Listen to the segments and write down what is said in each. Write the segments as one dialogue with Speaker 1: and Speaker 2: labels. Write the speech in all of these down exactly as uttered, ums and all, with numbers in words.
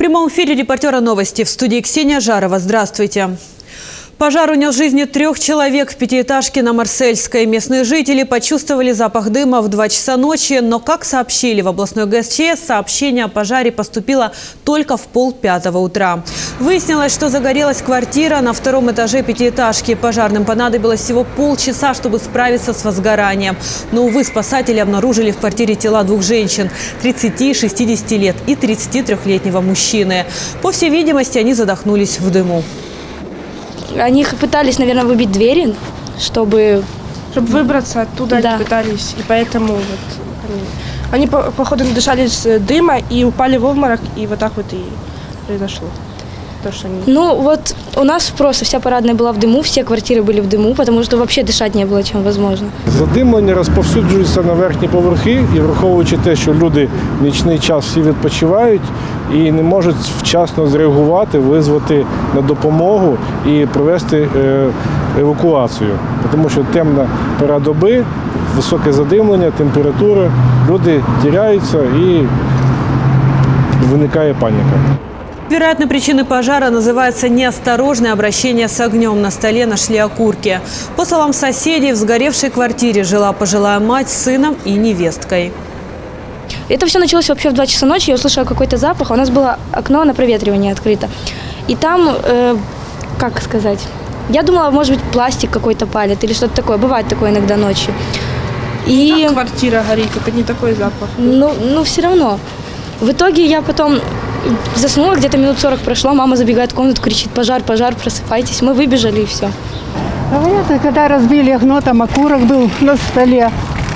Speaker 1: прямом эфире репортера «Новости». В студии Ксения Жарова. Здравствуйте. Пожар унес жизни трех человек в пятиэтажке на Марсельской. Местные жители почувствовали запах дыма в два часа ночи. Но, как сообщили в областной ГСЧС, сообщение о пожаре поступило только в полпятого утра. Выяснилось, что загорелась квартира на втором этаже пятиэтажки. Пожарным понадобилось всего полчаса, чтобы справиться с возгоранием. Но, увы, спасатели обнаружили в квартире тела двух женщин – тридцати и шестидесяти лет и тридцатитрёхлетнего мужчины. По всей видимости, они задохнулись в дыму.
Speaker 2: Они пытались, наверное, выбить двери, чтобы...
Speaker 3: Чтобы выбраться оттуда, да. Они пытались. И поэтому вот они, они походу, надышались дыма и упали в обморок, и вот так вот и произошло. То, что они...
Speaker 2: Ну вот у нас просто вся парадная была в дыму, все квартиры были в дыму, потому что вообще дышать не было чем возможно.
Speaker 4: Задимлення розповсюджується на верхні поверхи, і враховуючи те, що люди в нічний час всі відпочивають і не можуть вчасно зреагувати, визвати на допомогу і провести евакуацію. Тому що темна пора доби, високе задимлення, температура, люди тіряються і виникає паніка.
Speaker 1: Вероятной причиной пожара называется неосторожное обращение с огнем. На столе нашли окурки. По словам соседей, в сгоревшей квартире жила пожилая мать с сыном и невесткой.
Speaker 2: Это все началось вообще в два часа ночи. Я услышала какой-то запах. У нас было окно на проветривание открыто. И там, э, как сказать, я думала, может быть, пластик какой-то палит или что-то такое. Бывает такое иногда ночью.
Speaker 3: И как квартира горит, это не такой запах.
Speaker 2: Ну, ну все равно. В итоге я потом заснула, где-то минут сорок прошло, мама забегает в комнату, кричит: пожар, пожар, просыпайтесь. Мы выбежали и все.
Speaker 5: А это когда разбили окно, там окурок был на столе.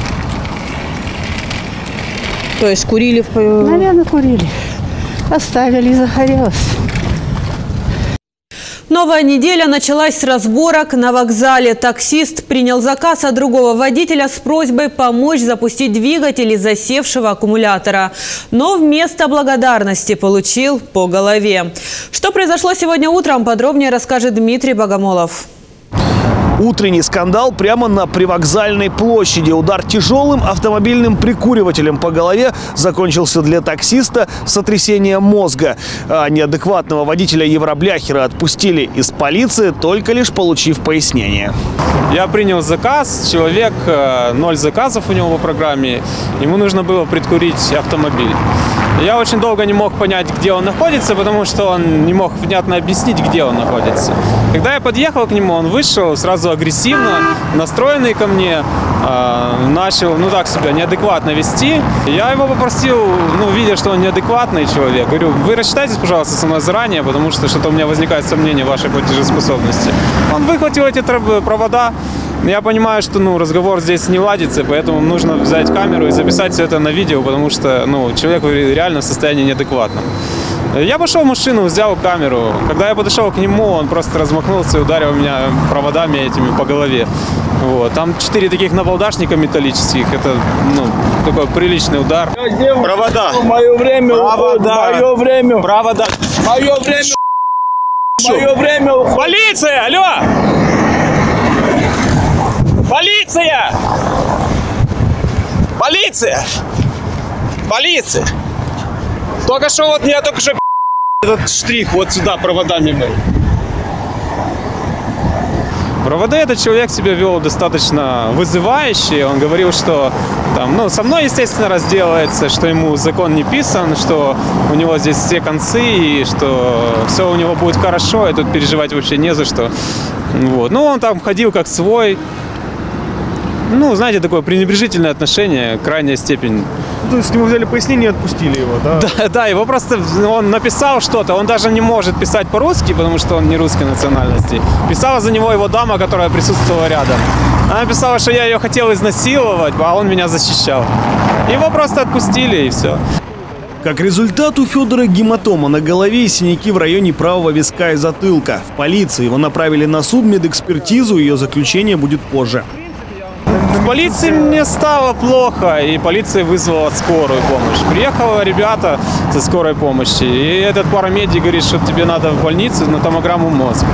Speaker 1: То есть курили?
Speaker 5: Наверное, курили. Оставили, и загорелось.
Speaker 1: Новая неделя началась с разборок на вокзале. Таксист принял заказ от другого водителя с просьбой помочь запустить двигатель из засевшего аккумулятора. Но вместо благодарности получил по голове. Что произошло сегодня утром, подробнее расскажет Дмитрий Богомолов.
Speaker 6: Утренний скандал прямо на привокзальной площади. Удар тяжелым автомобильным прикуривателем по голове закончился для таксиста сотрясением мозга. А неадекватного водителя евробляхера отпустили из полиции, только лишь получив пояснение.
Speaker 7: Я принял заказ, человек, ноль заказов у него по программе, ему нужно было прикурить автомобиль. Я очень долго не мог понять, где он находится, потому что он не мог внятно объяснить, где он находится. Когда я подъехал к нему, он вышел сразу агрессивно, настроенный ко мне, э, начал, ну так себя, неадекватно вести. Я его попросил, ну, видя, что он неадекватный человек, говорю: вы рассчитайтесь, пожалуйста, со мной заранее, потому что что-то у меня возникает сомнение в вашей платежеспособности. Он выхватил эти провода. Я понимаю, что ну, разговор здесь не ладится, поэтому нужно взять камеру и записать все это на видео, потому что ну, человек реально в состоянии неадекватном. Я пошел в машину, взял камеру. Когда я подошел к нему, он просто размахнулся и ударил меня проводами этими по голове. Вот. Там четыре таких набалдашника металлических. Это ну, такой приличный удар. Провода.
Speaker 8: Мое время
Speaker 7: Провода.
Speaker 8: Мое время.
Speaker 7: Провода.
Speaker 8: Мое время. Мое время.
Speaker 7: Полиция! Алло! Полиция! Полиция! Полиция! Только что вот меня только что этот штрих вот сюда проводами был. Провода этот человек себя вел достаточно вызывающе. Он говорил, что там, ну, со мной, естественно, разделается, что ему закон не писан, что у него здесь все концы, и что все у него будет хорошо, и тут переживать вообще не за что. Вот. Ну, он там ходил как свой. Ну, знаете, такое пренебрежительное отношение, крайняя степень.
Speaker 4: То есть, с него взяли пояснение и отпустили его, да?
Speaker 7: Да, да, его просто, он написал что-то, он даже не может писать по-русски, потому что он не русской национальности. Писала за него его дама, которая присутствовала рядом. Она писала, что я ее хотел изнасиловать, а он меня защищал. Его просто отпустили, и все.
Speaker 6: Как результат, у Федора гематома на голове и синяки в районе правого виска и затылка. В полиции его направили на судмедэкспертизу, ее заключение будет позже.
Speaker 7: В полиции мне стало плохо, и полиция вызвала скорую помощь. Приехали ребята со скорой помощи, и этот парамедик говорит, что тебе надо в больницу на томограмму мозга.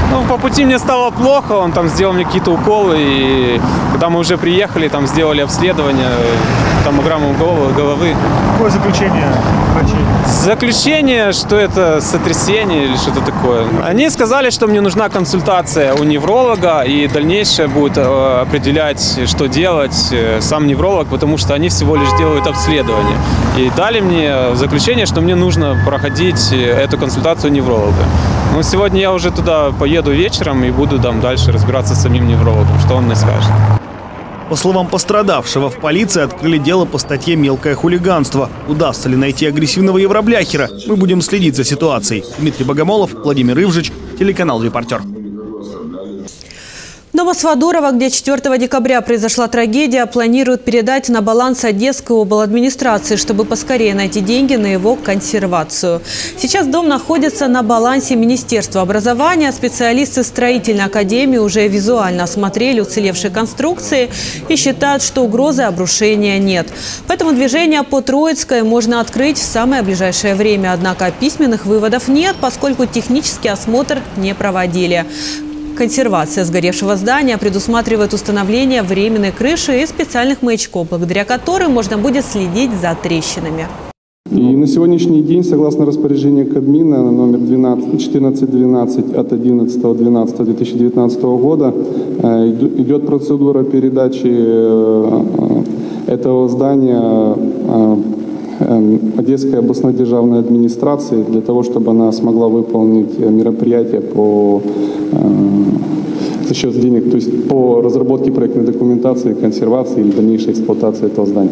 Speaker 7: Ну, по пути мне стало плохо, он там сделал мне какие-то уколы, и когда мы уже приехали, там сделали обследование, томограмму головы.
Speaker 6: Какое заключение врачей?
Speaker 7: Заключение, что это сотрясение или что-то такое. Они сказали, что мне нужна консультация у невролога, и дальнейшее будет определять, что делать сам невролог, потому что они всего лишь делают обследование. И дали мне заключение, что мне нужно проходить эту консультацию у невролога. Но сегодня я уже туда поеду вечером и буду там дальше разбираться с самим неврологом, что он мне скажет.
Speaker 6: По словам пострадавшего, в полиции открыли дело по статье «Мелкое хулиганство». Удастся ли найти агрессивного евробляхера? Мы будем следить за ситуацией. Дмитрий Богомолов, Владимир Ивжич, телеканал «Репортер».
Speaker 1: Новосвадурово, где четвёртого декабря произошла трагедия, планируют передать на баланс Одесской обладминистрации, чтобы поскорее найти деньги на его консервацию. Сейчас дом находится на балансе Министерства образования. Специалисты строительной академии уже визуально осмотрели уцелевшие конструкции и считают, что угрозы обрушения нет. Поэтому движение по Троицкой можно открыть в самое ближайшее время. Однако письменных выводов нет, поскольку технический осмотр не проводили. Консервация сгоревшего здания предусматривает установление временной крыши и специальных маячков, благодаря которым можно будет следить за трещинами.
Speaker 9: И на сегодняшний день, согласно распоряжению Кабмина номер четырнадцать двенадцать от одиннадцатого двенадцатого две тысячи девятнадцатого года, идет процедура передачи этого здания Одесской областной державной администрации для того, чтобы она смогла выполнить мероприятия по за счет денег, то есть по разработке проектной документации, консервации или дальнейшей эксплуатации этого здания.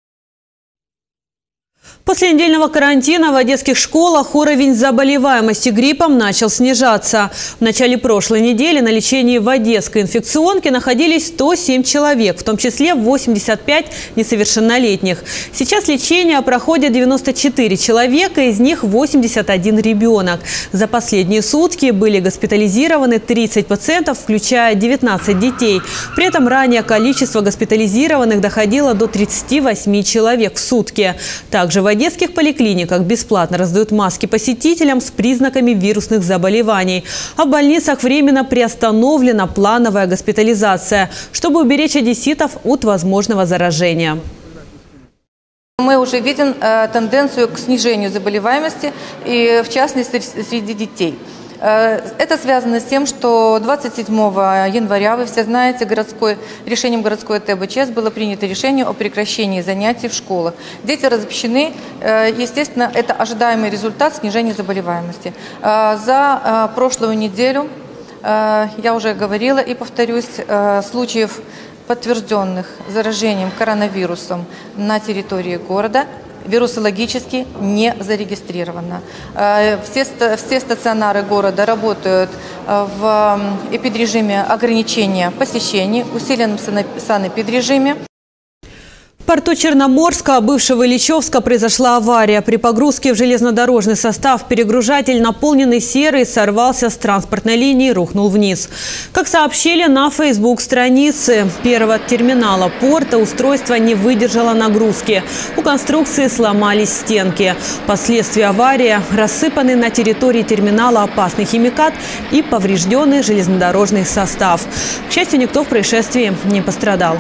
Speaker 1: После недельного карантина в одесских школах уровень заболеваемости гриппом начал снижаться. В начале прошлой недели на лечении в одесской инфекционке находились сто семь человек, в том числе восемьдесят пять несовершеннолетних. Сейчас лечение проходит девяносто четыре человека, из них восемьдесят один ребенок. За последние сутки были госпитализированы тридцать пациентов, включая девятнадцать детей. При этом ранее количество госпитализированных доходило до тридцати восьми человек в сутки. Также в В одесских поликлиниках бесплатно раздают маски посетителям с признаками вирусных заболеваний. А в больницах временно приостановлена плановая госпитализация, чтобы уберечь одесситов от возможного заражения.
Speaker 10: Мы уже видим э, тенденцию к снижению заболеваемости, и в частности среди детей. Это связано с тем, что двадцать седьмого января, вы все знаете, городской, решением городской ТБЧС было принято решение о прекращении занятий в школах. Дети разобщены, естественно, это ожидаемый результат снижения заболеваемости. За прошлую неделю, я уже говорила и повторюсь, случаев, подтвержденных заражением коронавирусом на территории города, вирусологически не зарегистрировано. Все, все стационары города работают в эпидрежиме ограничения посещений, усиленном санэпидрежиме.
Speaker 1: В порту Черноморска, бывшего Ильичевска, произошла авария. При погрузке в железнодорожный состав перегружатель, наполненный серой, сорвался с транспортной линии и рухнул вниз. Как сообщили на фейсбук-странице первого терминала порта, устройство не выдержало нагрузки. У конструкции сломались стенки. Последствия аварии – рассыпанный на территории терминала опасный химикат и поврежденный железнодорожный состав. К счастью, никто в происшествии не пострадал.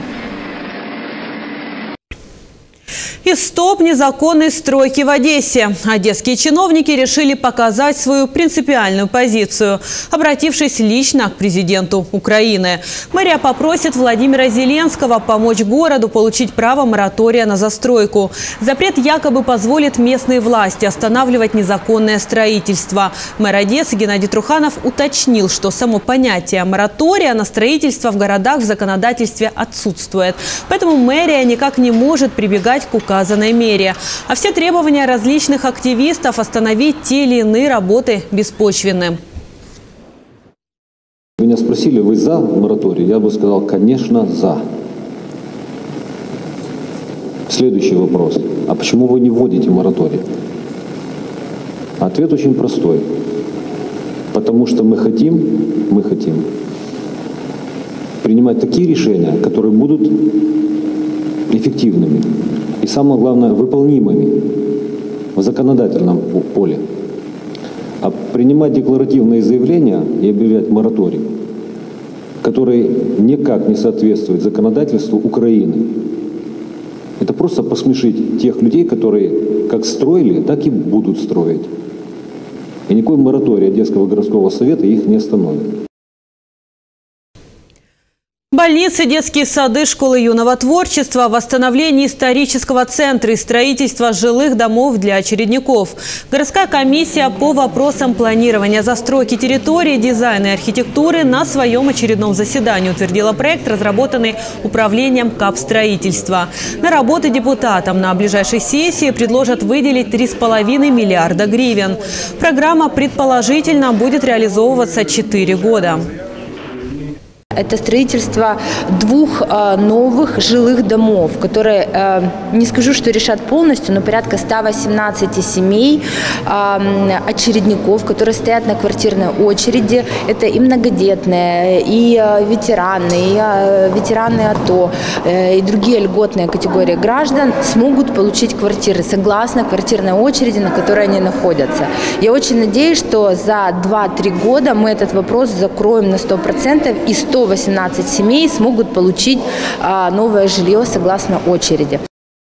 Speaker 1: И стоп незаконной стройки в Одессе. Одесские чиновники решили показать свою принципиальную позицию, обратившись лично к президенту Украины. Мэрия попросит Владимира Зеленского помочь городу получить право моратория на застройку. Запрет якобы позволит местной власти останавливать незаконное строительство. Мэр Одессы Геннадий Труханов уточнил, что само понятие моратория на строительство в городах в законодательстве отсутствует. Поэтому мэрия никак не может прибегать к указанной мере. А все требования различных активистов остановить те или иные работы беспочвенны.
Speaker 11: Меня спросили, вы за мораторий? Я бы сказал, конечно, за. Следующий вопрос. А почему вы не вводите мораторий? Ответ очень простой. Потому что мы хотим, мы хотим принимать такие решения, которые будут эффективными. И самое главное, выполнимыми в законодательном поле. А принимать декларативные заявления и объявлять мораторий, который никак не соответствует законодательству Украины. Это просто посмешить тех людей, которые как строили, так и будут строить. И никакой мораторий Одесского городского совета их не остановит.
Speaker 1: Больницы, детские сады, школы юного творчества, восстановление исторического центра и строительство жилых домов для очередников. Городская комиссия по вопросам планирования застройки территории, дизайна и архитектуры на своем очередном заседании утвердила проект, разработанный управлением капстроительства. На работы депутатам на ближайшей сессии предложат выделить три с половиной миллиарда гривен. Программа предположительно будет реализовываться четыре года.
Speaker 12: Это строительство двух э, новых жилых домов, которые, э, не скажу, что решат полностью, но порядка ста восемнадцати семей, э, очередников, которые стоят на квартирной очереди. Это и многодетные, и э, ветераны, и э, ветераны АТО, э, и другие льготные категории граждан смогут получить квартиры согласно квартирной очереди, на которой они находятся. Я очень надеюсь, что за два-три года мы этот вопрос закроем на сто процентов, и сто восемнадцать семей смогут получить а, новое жилье согласно очереди.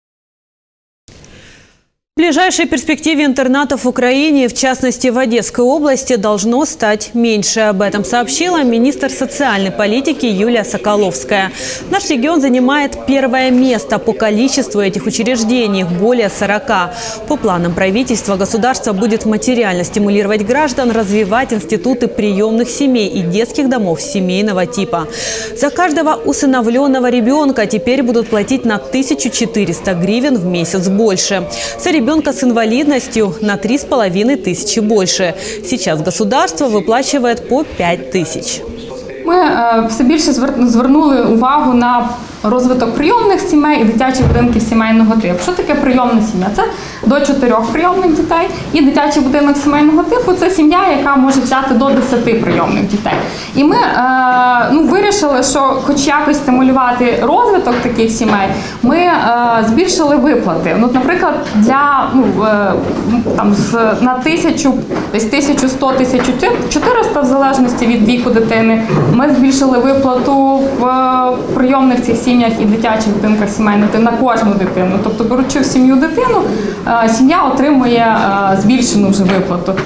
Speaker 1: В ближайшей перспективе интернатов в Украине, в частности в Одесской области, должно стать меньше. Об этом сообщила министр социальной политики Юлия Соколовская. Наш регион занимает первое место по количеству этих учреждений – более сорока. По планам правительства, государство будет материально стимулировать граждан развивать институты приемных семей и детских домов семейного типа. За каждого усыновленного ребенка теперь будут платить на тысячу четыреста гривен в месяц больше. За ребенка с инвалидностью на три с половиной тысячи больше. Сейчас государство выплачивает по пять тисяч.
Speaker 13: Ми е, все більше звернули увагу на розвиток прийомних сімей і дитячих будинків сімейного типу. Що таке прийомна сім'я? Це до чотирьох прийомних дітей. І дитячий будинок сімейного типу – це сім'я, яка може взяти до десяти прийомних дітей. І ми е, ну, вирішили, що хоч якось стимулювати розвиток таких сімей, ми е, збільшили виплати. Ну, наприклад, для, ну, е, там, з, на тисячу, десь тисячу сто - тисячу чотириста, в залежності від віку дитини, ми збільшили виплату в прийомних цих сім'ях і дитячих будинках сімейного типу на кожну дитину. Тобто, беручи в сім'ю дитину, сім'я отримує збільшену вже виплату.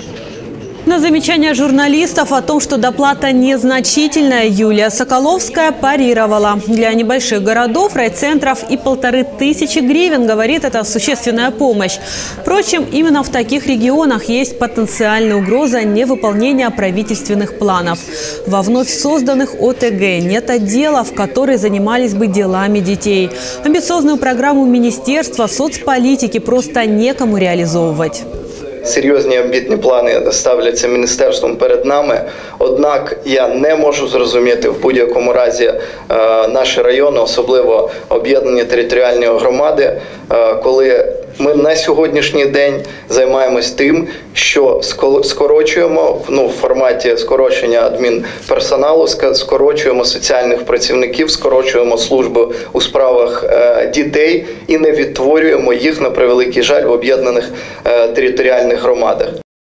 Speaker 1: На замечание журналистов о том, что доплата незначительная, Юлия Соколовская парировала. Для небольших городов, райцентров и полторы тысячи гривен, говорит, это существенная помощь. Впрочем, именно в таких регионах есть потенциальная угроза невыполнения правительственных планов. Во вновь созданных О Т Г нет отделов, которые занимались бы делами детей. Амбициозную программу Министерства соцполитики просто некому реализовывать.
Speaker 14: Серйозні амбітні плани ставляться міністерством перед нами, однак я не можу зрозуміти в будь-якому разі наші райони, особливо об'єднані територіальні громади, коли ми на сьогоднішній день займаємось тим, що скорочуємо, ну, в форматі скорочення адмінперсоналу, скорочуємо соціальних працівників, скорочуємо службу у справах е, дітей і не відтворюємо їх, на превеликий жаль, в об'єднаних е, територіальних громадах.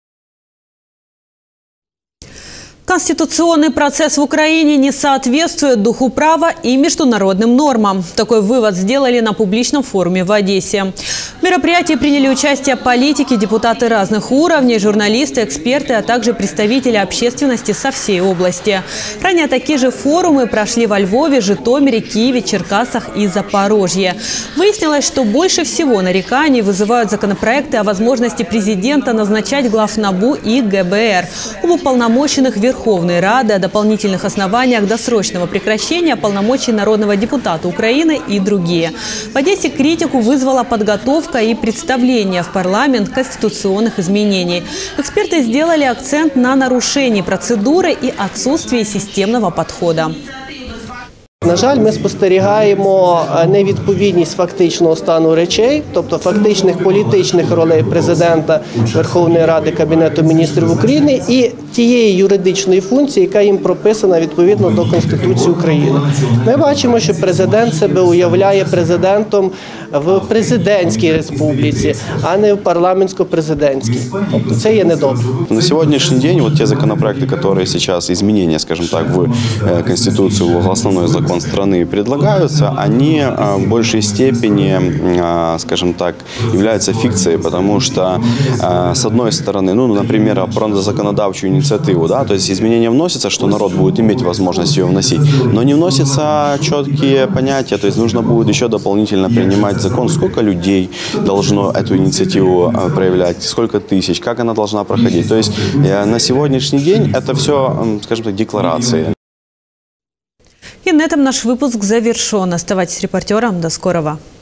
Speaker 1: Конституционный процесс в Украине не соответствует духу права и международным нормам. Такой вывод сделали на публичном форуме в Одессе. В мероприятии приняли участие политики, депутаты разных уровней, журналисты, эксперты, а также представители общественности со всей области. Ранее такие же форумы прошли во Львове, Житомире, Киеве, Черкасах и Запорожье. Выяснилось, что больше всего нареканий вызывают законопроекты о возможности президента назначать глав НАБУ и Г Б Р, об уполномоченных Верховной Рады, о дополнительных основаниях досрочного прекращения полномочий народного депутата Украины и другие. В Одессе критику вызвала подготовка и представление в парламент конституционных изменений. Эксперты сделали акцент на нарушении процедуры и отсутствии системного подхода.
Speaker 15: На жаль, ми спостерігаємо невідповідність фактичного стану речей, тобто фактичних політичних ролей президента, Верховної Ради, Кабінету міністрів України і тієї юридичної функції, яка їм прописана відповідно до Конституції України. Ми бачимо, що президент себе уявляє президентом в президентській республіці, а не в парламентсько-президентській. Тобто це є недобре.
Speaker 16: На сьогоднішній день вот те законопроекты, которые сейчас, изменения, скажем так, в Конституцию, в основной закон страны предлагаются, они в большей степени, скажем так, являются фикцией, потому что, с одной стороны, ну, например, про законодавчую инициативу, да, то есть изменения вносятся, что народ будет иметь возможность ее вносить, но не вносятся четкие понятия, то есть нужно будет еще дополнительно принимать закон, сколько людей должно эту инициативу проявлять, сколько тысяч, как она должна проходить. То есть на сегодняшний день это все, скажем так, декларации.
Speaker 1: И на этом наш выпуск завершен. Оставайтесь с репортером. До скорого.